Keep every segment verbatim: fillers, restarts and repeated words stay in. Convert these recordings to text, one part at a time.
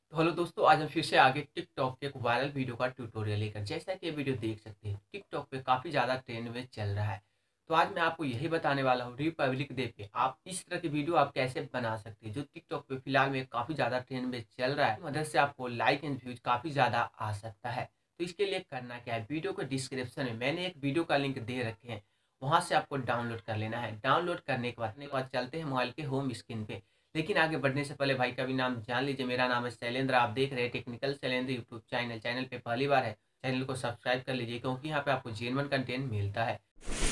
तो हेलो दोस्तों, आज हम फिर से आगे टिकटॉक के एक वायरल वीडियो का ट्यूटोरियल लेकर। जैसा कि ये वीडियो देख सकते हैं, टिकटॉक पे काफ़ी ज़्यादा ट्रेंड में चल रहा है। तो आज मैं आपको यही बताने वाला हूँ, रिपब्लिक डे पे आप इस तरह की वीडियो आप कैसे बना सकते हैं जो टिकटॉक पे फिलहाल में काफ़ी ज़्यादा ट्रेंड में चल रहा है। मदद से आपको लाइक एंड व्यूज काफ़ी ज़्यादा आ सकता है। तो इसके लिए करना क्या है, वीडियो के डिस्क्रिप्शन में मैंने एक वीडियो का लिंक दे रखे हैं, वहाँ से आपको डाउनलोड कर लेना है। डाउनलोड करने के बाद के बाद चलते हैं मोबाइल के होम स्क्रीन पे। लेकिन आगे बढ़ने से पहले भाई का भी नाम जान लीजिए। मेरा नाम है शैलेंद्र, आप देख रहे हैं technical Shailendra YouTube channel. Channel पे पहली बार है, चैनल को सब्सक्राइब कर लीजिए, क्योंकि यहाँ पे आपको जेन्युइन कंटेंट मिलता है।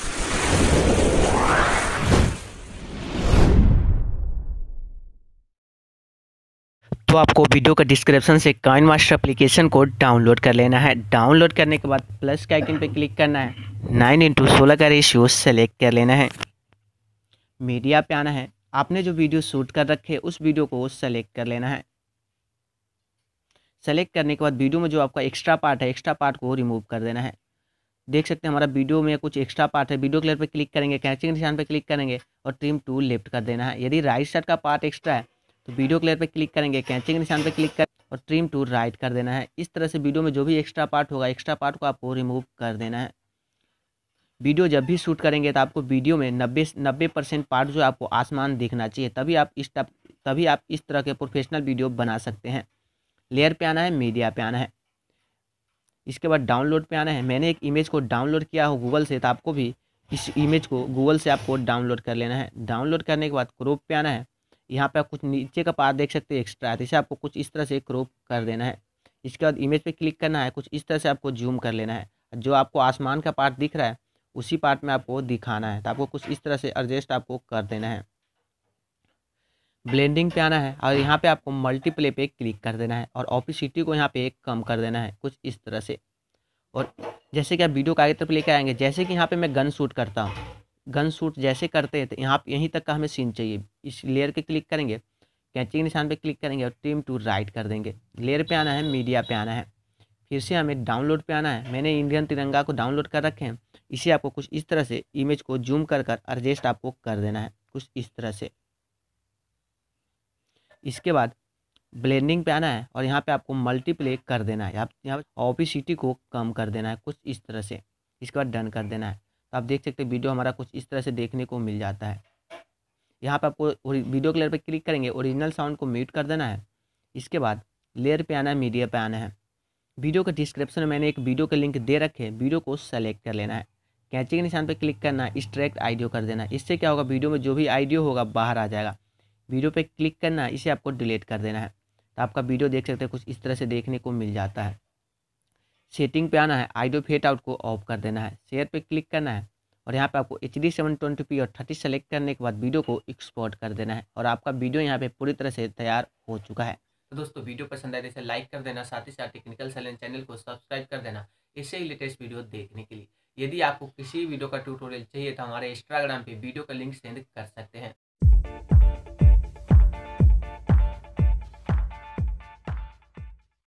तो आपको वीडियो का डिस्क्रिप्शन से काइन मास्टर एप्लीकेशन को डाउनलोड कर लेना है। डाउनलोड करने के बाद प्लस के आइकन पे क्लिक करना है। नाइन इंटू सोलह का रेशियो सेलेक्ट कर लेना है। मीडिया पे आना है। आपने जो वीडियो शूट कर रखे उस वीडियो को सेलेक्ट कर लेना है। सेलेक्ट करने के बाद वीडियो में जो आपका एक्स्ट्रा पार्ट है, एक्स्ट्रा पार्ट को रिमूव कर देना है। देख सकते हैं हमारा वीडियो में कुछ एक्स्ट्रा पार्ट है। वीडियो क्लियर पे क्लिक करेंगे, कैंची के निशान पे क्लिक करेंगे और ट्रिम टू लेफ्ट कर देना है। यदि राइट साइड का पार्ट एक्स्ट्रा है तो वीडियो क्लियर पे क्लिक करेंगे, कैंची के निशान पे क्लिक कर और ट्रिम टू राइट कर देना है। इस तरह से वीडियो में जो भी एक्स्ट्रा पार्ट होगा, एक्स्ट्रा पार्ट को आपको रिमूव कर देना है। वीडियो जब भी शूट करेंगे तो आपको वीडियो में नब्बे नब्बे परसेंट पार्ट जो आपको आसमान दिखना चाहिए, तभी आप इस टप तभी आप इस तरह के प्रोफेशनल वीडियो बना सकते हैं। लेयर पे आना है, मीडिया पे आना है। इसके बाद डाउनलोड पे आना है। मैंने एक इमेज को डाउनलोड किया हो गूगल से, तो आपको भी इस इमेज को गूगल से आपको डाउनलोड कर लेना है। डाउनलोड करने के बाद क्रॉप पे आना है। यहाँ पे आप कुछ नीचे का पार्ट देख सकते हैं एक्स्ट्रा है, तो इसे आपको कुछ इस तरह से क्रॉप कर देना है। इसके बाद इमेज पे क्लिक करना है, कुछ इस तरह से आपको जूम कर लेना है। जो आपको आसमान का पार्ट दिख रहा है उसी पार्ट में आपको दिखाना है, तो आपको कुछ इस तरह से एडजस्ट आपको कर देना है। ब्लेंडिंग पे आना है और यहाँ पे आपको मल्टीप्ले पे क्लिक कर देना है और ऑपेसिटी को यहाँ पे कम कर देना है कुछ इस तरह से। और जैसे कि आप वीडियो को आगे तरफ लेकर आएंगे, जैसे कि यहाँ पे मैं गन शूट करता हूँ, गन शूट जैसे करते हैं तो यहाँ यहीं तक का हमें सीन चाहिए। इस लेयर के क्लिक करेंगे, कैंची के निशान पे क्लिक करेंगे और ट्रिम टू राइट कर देंगे। लेयर पे आना है, मीडिया पे आना है, फिर से हमें डाउनलोड पे आना है। मैंने इंडियन तिरंगा को डाउनलोड कर रखे हैं। इसे आपको कुछ इस तरह से इमेज को जूम कर कर एडजस्ट आपको कर देना है कुछ इस तरह से। इसके बाद ब्लेंडिंग पे आना है और यहाँ पे आपको मल्टीप्ले कर देना है। आप यहाँ ऑपेसिटी को कम कर देना है कुछ इस तरह से। इसके बाद डन कर देना है। तो आप देख सकते हैं वीडियो हमारा कुछ इस तरह से देखने को मिल जाता है। यहाँ पे आपको वीडियो क्लियर पे क्लिक करेंगे, ओरिजिनल साउंड को म्यूट कर देना है। इसके बाद लेयर पे आना है, मीडिया पे आना है। वीडियो के डिस्क्रिप्शन में मैंने एक वीडियो के लिंक दे रखे हैं, वीडियो को सेलेक्ट कर लेना है। कैंची के निशान पे क्लिक करना है, एक्सट्रैक्ट ऑडियो कर देना है। इससे क्या होगा, वीडियो में जो भी ऑडियो होगा बाहर आ जाएगा। वीडियो पे क्लिक करना है, इसे आपको डिलीट कर देना है। तो आपका वीडियो देख सकते हैं कुछ इस तरह से देखने को मिल जाता है। सेटिंग पे आना है, ऑडियो फेड आउट को ऑफ कर देना है। शेयर पे क्लिक करना है और यहाँ पे आपको H D seven twenty P और थर्टी सेलेक्ट करने के बाद वीडियो को एक्सपोर्ट कर देना है और आपका वीडियो यहाँ पे पूरी तरह से तैयार हो चुका है। तो दोस्तों, वीडियो पसंद आए तो इसे लाइक कर देना, साथ ही साथ टेक्निकल सैलेंस चैनल को सब्सक्राइब कर देना इससे ही लेटेस्ट वीडियो देखने के लिए। यदि आपको किसी वीडियो का ट्यूटोरियल चाहिए तो हमारे इंस्टाग्राम पे वीडियो का लिंक सेंड कर सकते हैं।